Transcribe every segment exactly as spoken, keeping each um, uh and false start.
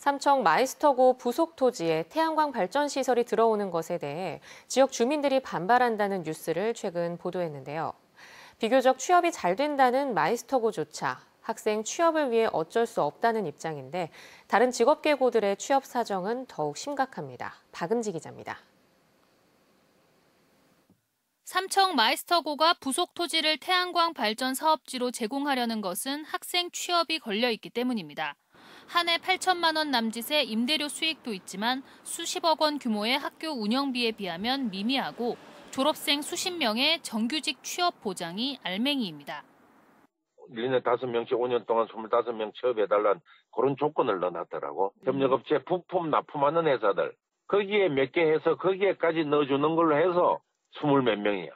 삼청 마이스터고 부속 토지에 태양광 발전 시설이 들어오는 것에 대해 지역 주민들이 반발한다는 뉴스를 최근 보도했는데요. 비교적 취업이 잘 된다는 마이스터고조차 학생 취업을 위해 어쩔 수 없다는 입장인데 다른 직업계고들의 취업 사정은 더욱 심각합니다. 박은지 기자입니다. 삼청 마이스터고가 부속 토지를 태양광 발전 사업지로 제공하려는 것은 학생 취업이 걸려 있기 때문입니다. 한 해 팔천만 원 남짓의 임대료 수익도 있지만 수십억 원 규모의 학교 운영비에 비하면 미미하고 졸업생 수십 명의 정규직 취업 보장이 알맹이입니다. 일 년에 다섯 명씩 오 년 동안 스물다섯 명 취업해달라는 그런 조건을 넣어놨더라고. 협력업체 부품 납품하는 회사들. 거기에 몇 개 해서 거기에까지 넣어주는 걸로 해서 스물 몇 명이야.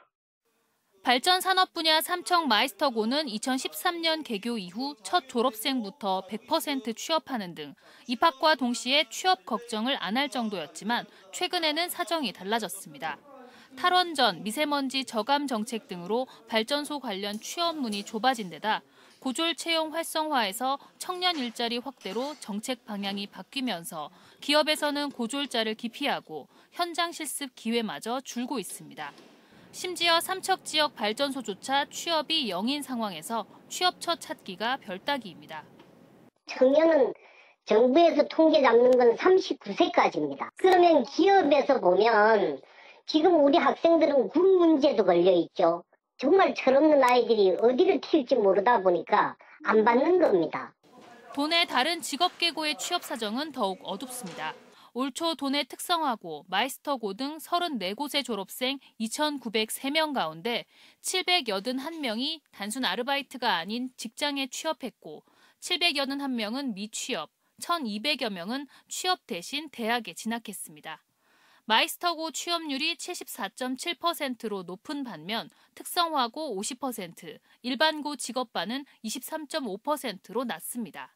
발전 산업 분야 삼청 마이스터고는 이천십삼 년 개교 이후 첫 졸업생부터 백 퍼센트 취업하는 등 입학과 동시에 취업 걱정을 안 할 정도였지만 최근에는 사정이 달라졌습니다. 탈원전, 미세먼지 저감 정책 등으로 발전소 관련 취업문이 좁아진 데다 고졸 채용 활성화에서 청년 일자리 확대로 정책 방향이 바뀌면서 기업에서는 고졸자를 기피하고 현장 실습 기회마저 줄고 있습니다. 심지어 삼척 지역 발전소조차 취업이 영인 상황에서 취업처 찾기가 별따기입니다. 청년은 정부에서 통계 잡는 건 삼십구 세까지입니다. 그러면 기업에서 보면 지금 우리 학생들은 군 문제도 걸려 있죠. 정말 철없는 아이들이 어디를 튈지 모르다 보니까 안 받는 겁니다. 도내 다른 직업계고의 취업 사정은 더욱 어둡습니다. 올 초 도내 특성화고, 마이스터고 등 서른네 곳의 졸업생 이천구백삼 명 가운데 칠백팔십일 명이 단순 아르바이트가 아닌 직장에 취업했고 칠백팔십일 명은 미취업, 천이백여 명은 취업 대신 대학에 진학했습니다. 마이스터고 취업률이 칠십사 점 칠 퍼센트로 높은 반면 특성화고 오십 퍼센트, 일반고 직업반은 이십삼 점 오 퍼센트로 낮습니다.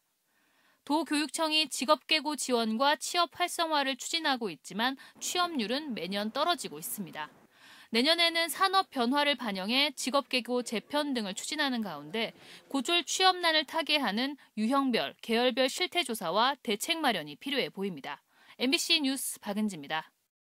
도교육청이 직업계고 지원과 취업 활성화를 추진하고 있지만 취업률은 매년 떨어지고 있습니다. 내년에는 산업 변화를 반영해 직업계고 재편 등을 추진하는 가운데 고졸 취업난을 타개하는 유형별, 계열별 실태조사와 대책 마련이 필요해 보입니다. 엠비씨 뉴스 박은지입니다.